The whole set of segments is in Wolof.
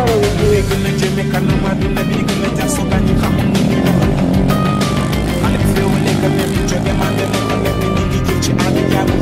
gën a jëme kanam àdduna bi gën a jaxasoo ba ñu xamul ni ñuy doxal xale bi féewale ka neex ñu jóge mànde ne ko neex ni ñu ngi jël ci ànd jàmm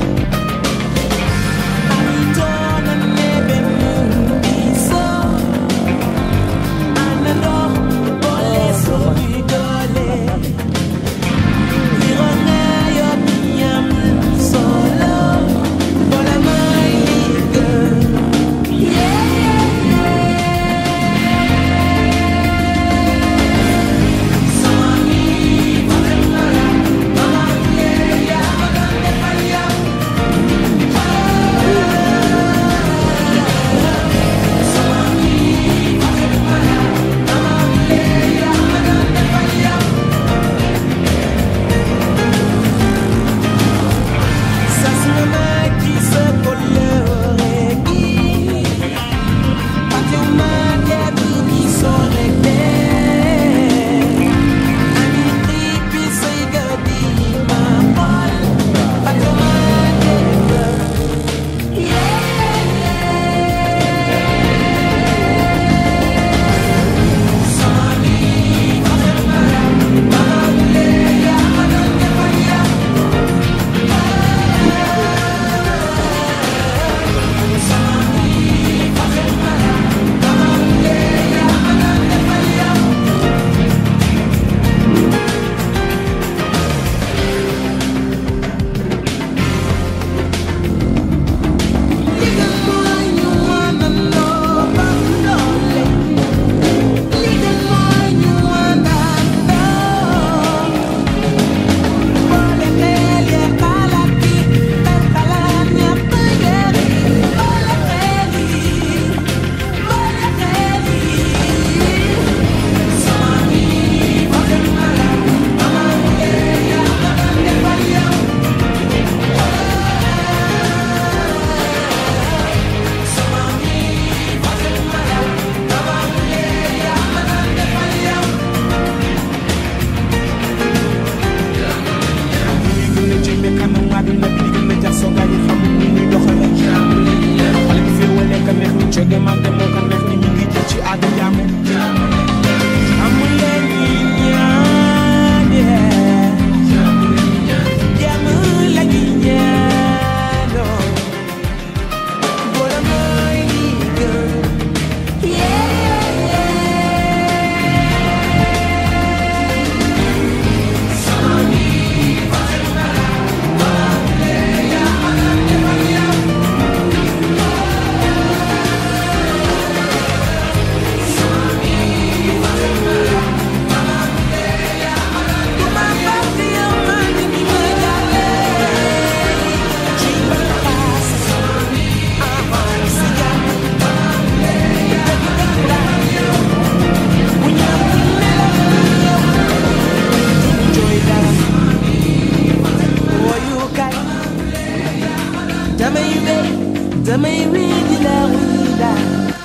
damay wéy di la wuy daal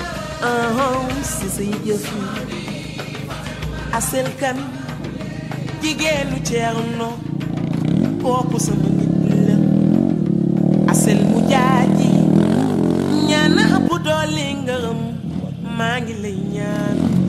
si say jëf asel kan jigéenu Ceerno kooku sama nit la asel mu jaaji ñaan bu doole ngërëm maa ngi lay ñaan